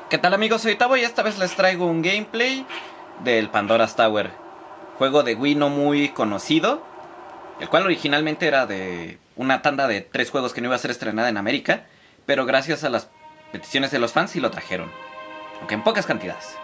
¿Qué tal amigos? Soy Tavo y esta vez les traigo un gameplay del Pandora's Tower, juego de Wii no muy conocido, el cual originalmente era de una tanda de 3 juegos que no iba a ser estrenada en América, pero gracias a las peticiones de los fans sí lo trajeron, aunque en pocas cantidades.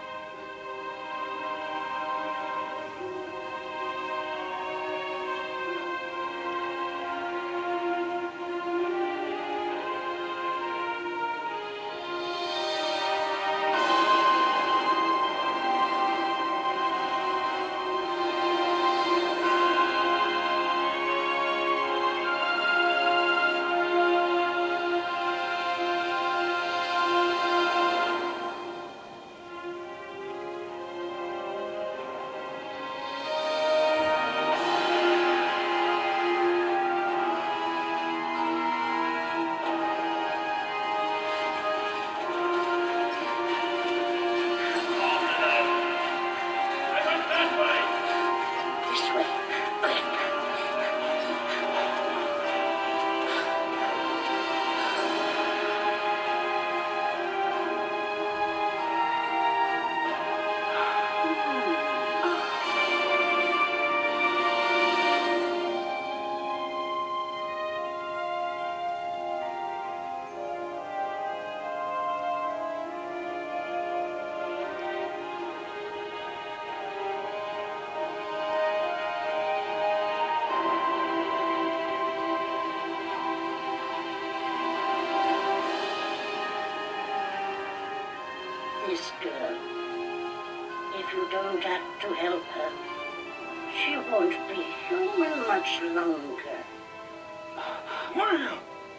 This girl, if you don't act to help her, she won't be human much longer. Maria!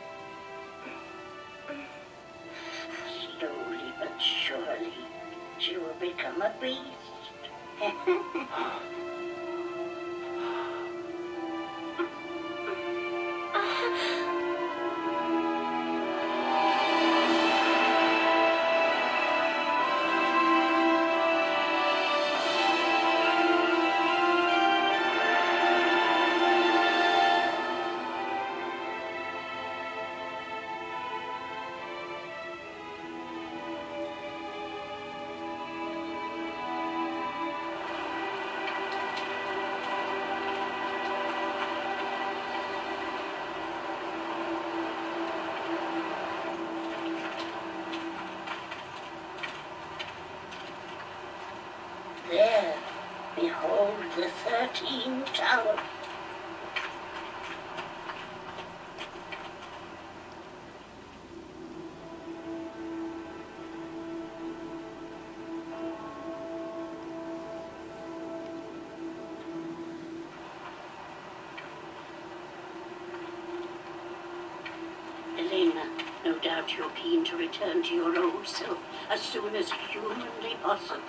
Slowly but surely, she will become a beast. There, behold the 13 Towers. Elena, no doubt you're keen to return to your old self as soon as humanly possible.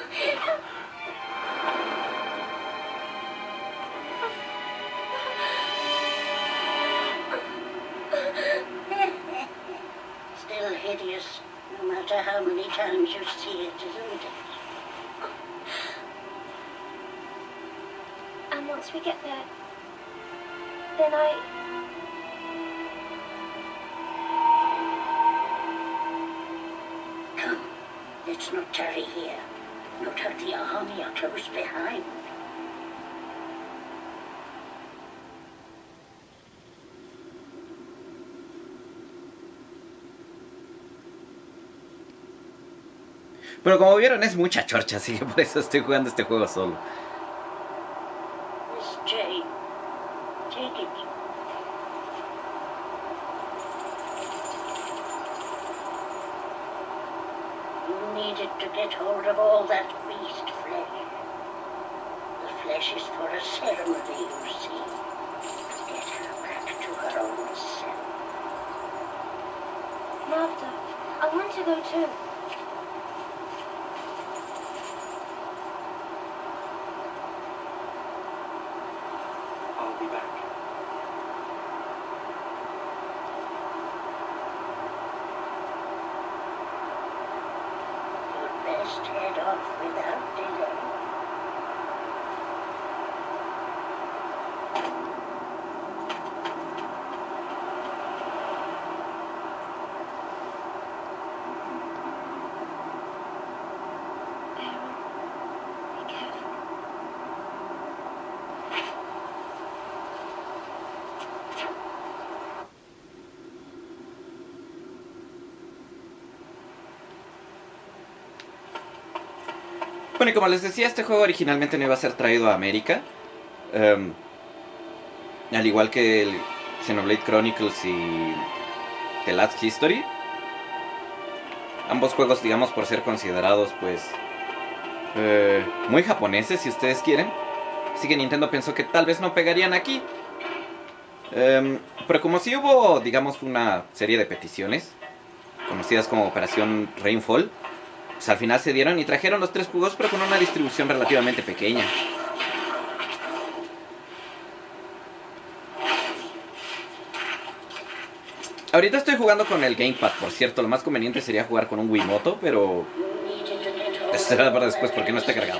Still hideous, no matter how many times you see it, isn't it? And once we get there, then I... Come, let's not tarry here. No doubt the army are close behind. Pero como vieron es mucha chorcha, así que por eso estoy jugando este juego solo. Miss Jane, take it. You need it to get hold of all that beast flesh. The flesh is for a ceremony, you see. To get her back to her own self. Mavda, I want to go too. I'll be back. You'd best head off without delay. Bueno, y como les decía, este juego originalmente no iba a ser traído a América. Al igual que el Xenoblade Chronicles y The Last History. Ambos juegos, digamos, por ser considerados, pues, muy japoneses, si ustedes quieren. Así que Nintendo pensó que tal vez no pegarían aquí. Pero como si hubo, digamos, una serie de peticiones, conocidas como Operación Rainfall, pues al final se dieron y trajeron los 3 juegos, pero con una distribución relativamente pequeña. Ahorita estoy jugando con el Gamepad, por cierto. Lo más conveniente sería jugar con un Wiimoto, pero eso será para después porque no está cargado.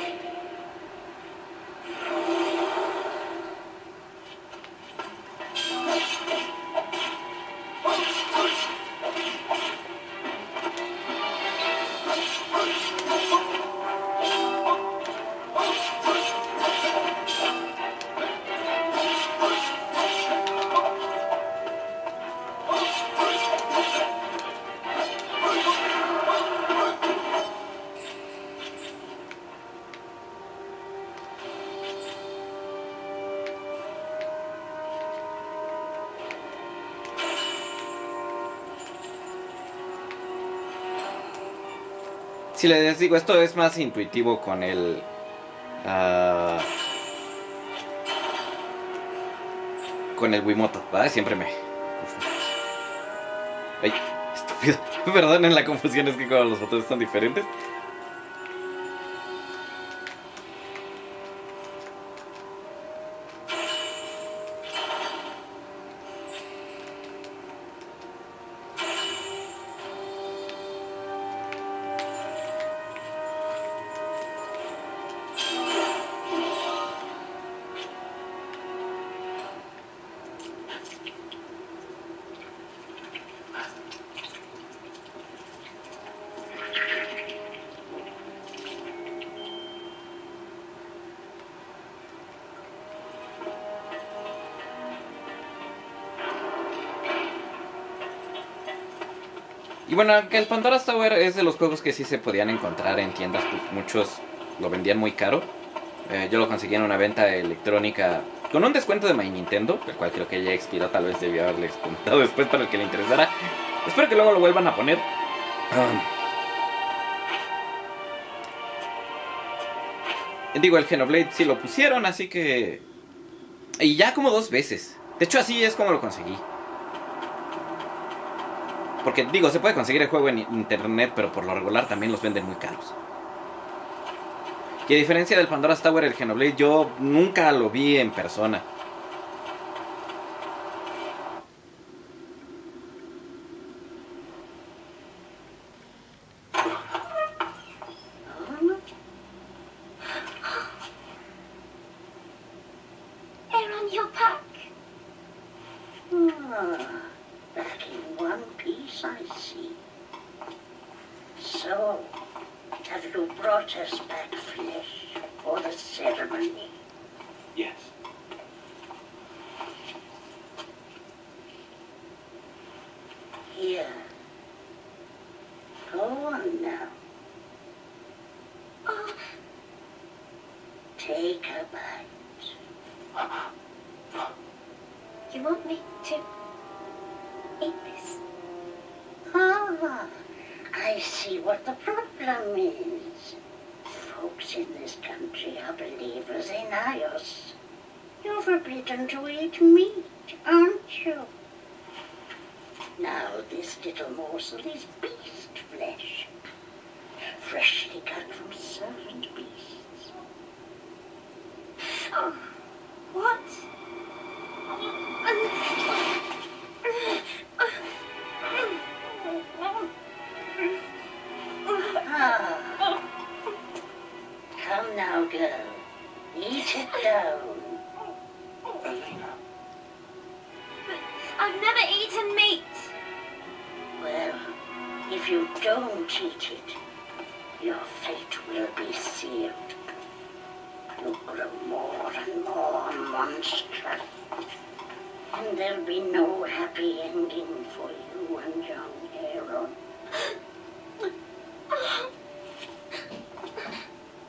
Si les digo, esto es más intuitivo con el... con el Wiimoto, ¿verdad? Siempre me... Ay, estúpido. Perdonen la confusión, es que cuando los botones están diferentes. Y bueno, aunque el Pandora's Tower es de los juegos que sí se podían encontrar en tiendas, pues muchos lo vendían muy caro. Yo lo conseguí en una venta electrónica con un descuento de My Nintendo, el cual creo que ya expiró, tal vez debía haberles comentado después para el que le interesara. Espero que luego lo vuelvan a poner. Digo, el Xenoblade sí lo pusieron, así que... Y ya como 2 veces. De hecho, así es como lo conseguí. Porque, digo, se puede conseguir el juego en internet, pero por lo regular también los venden muy caros. Y a diferencia del Pandora's Tower, el Xenoblade yo nunca lo vi en persona. Aaron, your pack. Back in one piece, I see. So, have you brought us back flesh for the ceremony? Yes. Here. Go on now. Oh, Take a bite. you want me to eat this? Ah, I see what the problem is. Folks in this country are believers in Ios. You're forbidden to eat meat, aren't you? Now this little morsel is beast flesh, freshly cut from servant beasts. Oh, what? Ah, come now, girl. Eat it down. Elena. I've never eaten meat. Well, if you don't eat it, your fate will be sealed. You grow more and more monstrous, and there'll be no happy ending for you and young Aaron.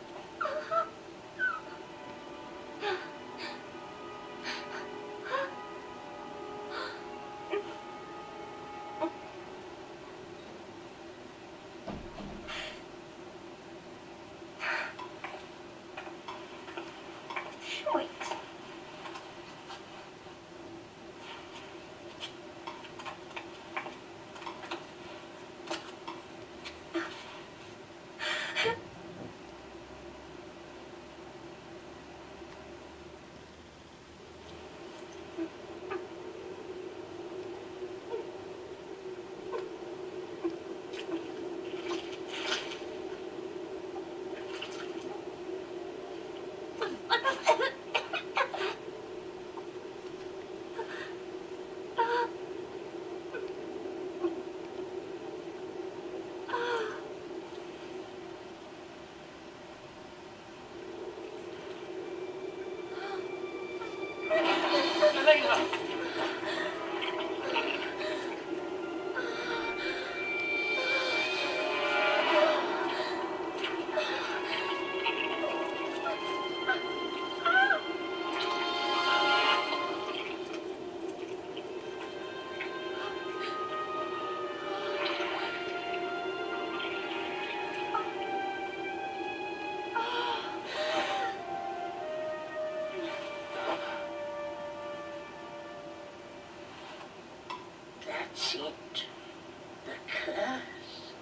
it. The curse.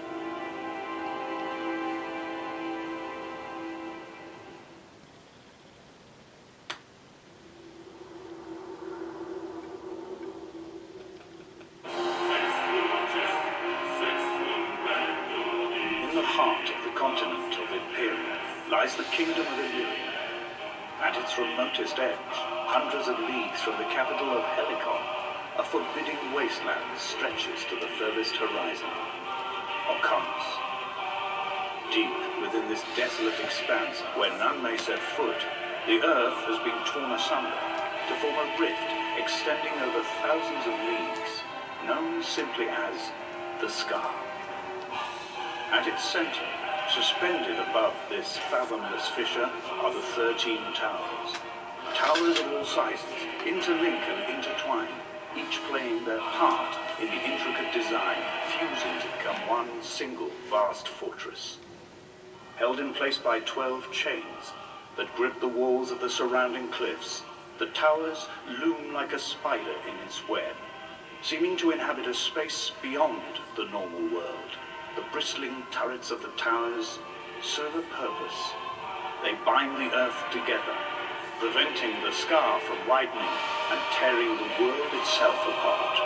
In the heart of the continent of Imperia lies the kingdom of Illyria. At its remotest edge, hundreds of leagues from the capital of Helicon, a forbidding wasteland stretches to the furthest horizon, Orconis. Deep within this desolate expanse, where none may set foot, the earth has been torn asunder to form a rift extending over thousands of leagues, known simply as the Scar. At its center, suspended above this fathomless fissure, are the 13 towers. Towers of all sizes, interlink and intertwine, each playing their part in the intricate design, fusing to become one single vast fortress. Held in place by 12 chains that grip the walls of the surrounding cliffs, the towers loom like a spider in its web, seeming to inhabit a space beyond the normal world. The bristling turrets of the towers serve a purpose. They bind the earth together, preventing the Scar from widening and tearing the world itself apart.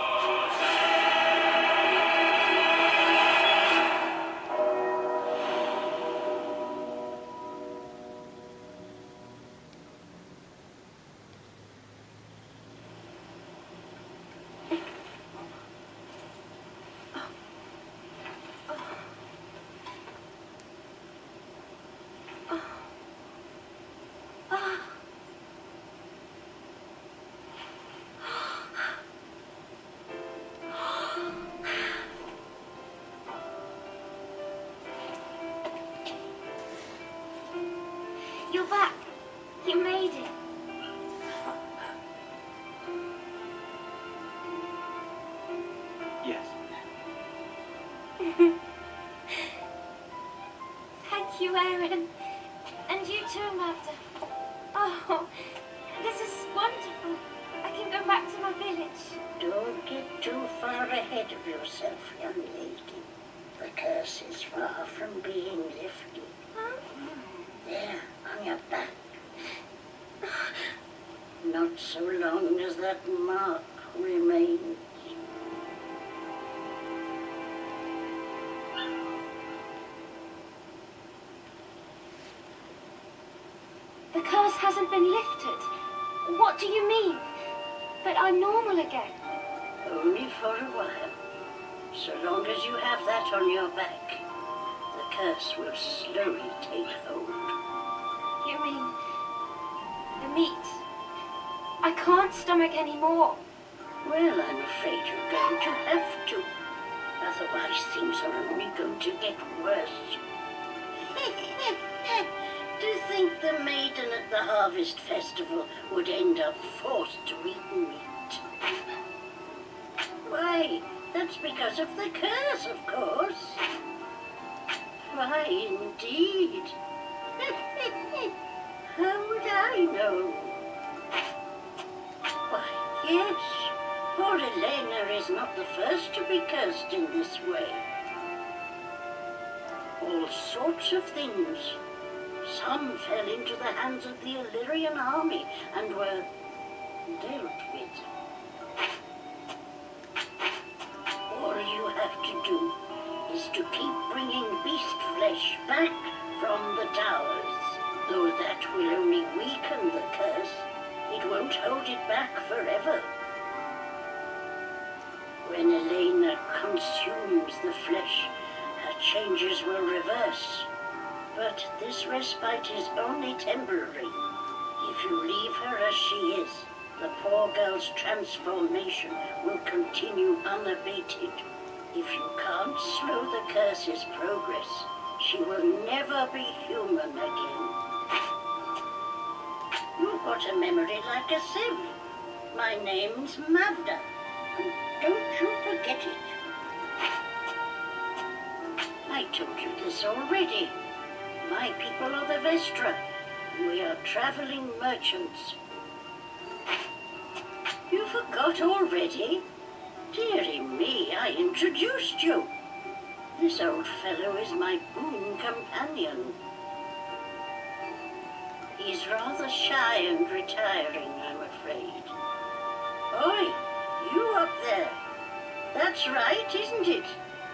You're back. You made it. Yes. Thank you, Aaron. And you too, Magda. Oh, this is wonderful. I can go back to my village. Don't get too far ahead of yourself, young lady. The curse is far from being lifted. Huh? There, on your back. Not so long as that mark remains. The curse hasn't been lifted. What do you mean? But I'm normal again. Only for a while. So long as you have that on your back, the curse will slowly take hold. You mean the meat? I can't stomach any more. Well, I'm afraid you're going to have to. Otherwise, things are only going to get worse. To think the maiden at the Harvest Festival would end up forced to eat meat. Why, that's because of the curse, of course. Why, indeed. How would I know? Why, yes. Poor Elena is not the first to be cursed in this way. All sorts of things. Some fell into the hands of the Illyrian army and were dealt with. All you have to do is to keep bringing beast flesh back from the towers. Though that will only weaken the curse, it won't hold it back forever. When Elena consumes the flesh, her changes will reverse. But this respite is only temporary. If you leave her as she is, the poor girl's transformation will continue unabated. If you can't slow the curse's progress, she will never be human again. You've got a memory like a sieve. My name's Magda, and don't you forget it. I told you this already. My people are the Vestra. We are traveling merchants. You forgot already? Dearie me, I introduced you. This old fellow is my boon companion. He's rather shy and retiring, I'm afraid. Oi, you up there. That's right, isn't it?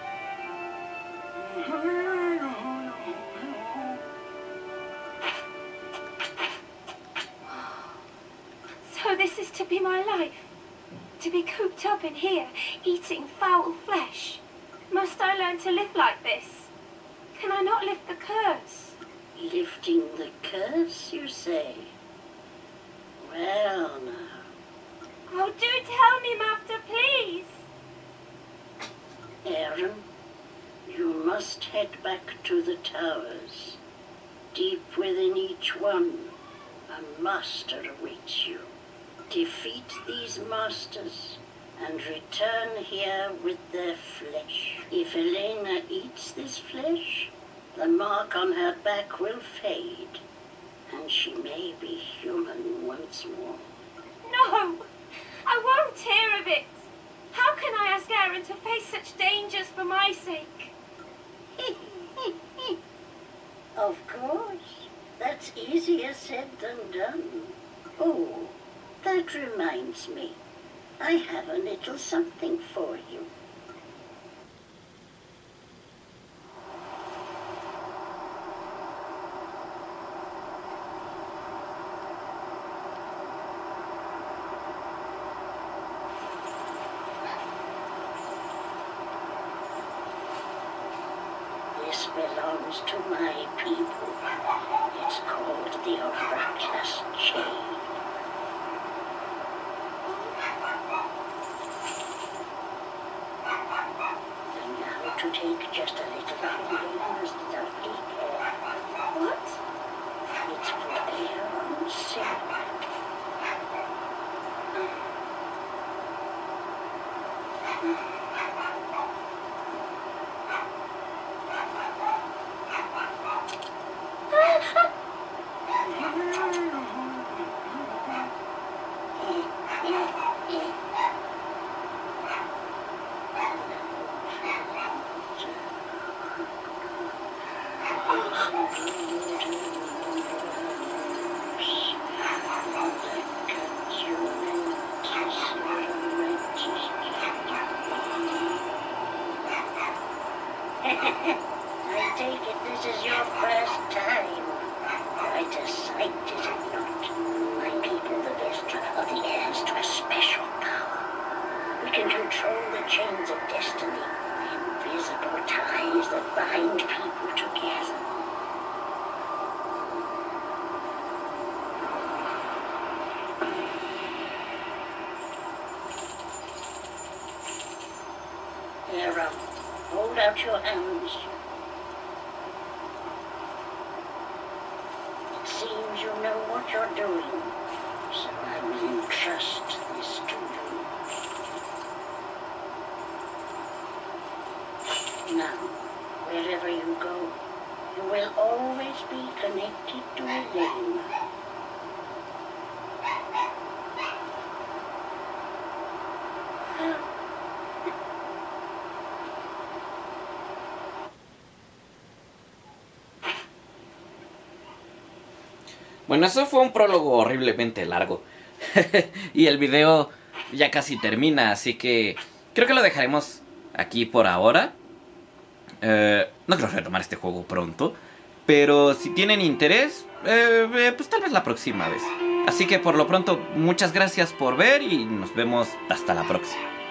So this is to be my life? To be cooped up in here, eating foul flesh? Must I learn to live like this? Can I not lift the curse? Lifting the curse, you say? Well, now. Oh, do tell me, Master, please. Aaron, you must head back to the towers. Deep within each one, a master awaits you. Defeat these masters and return here with their flesh. If Elena eats this flesh, the mark on her back will fade, and she may be human once more. No, I won't hear of it. How can I ask Aaron to face such dangers for my sake? Of course, that's easier said than done. Oh, that reminds me. I have a little something for you. This belongs to my people. It's called the Oraculous Chain. And now to take just a little of Elena's lovely hair. What? It's for Aaron's sake. I take it this is your first time. Quite a sight, is it not? My people, the Vestra, are the heirs to a special power. We can control the chains of destiny, the invisible ties that bind people together. Aaron, hold out your hands. It seems you know what you're doing, so I will entrust this to you. Now, wherever you go, you will always be connected to Elena. Bueno, eso fue un prólogo horriblemente largo. Y el video ya casi termina, así que creo que lo dejaremos aquí por ahora. No quiero retomar este juego pronto, pero si tienen interés, pues tal vez la próxima vez. Así que por lo pronto, muchas gracias por ver y nos vemos hasta la próxima.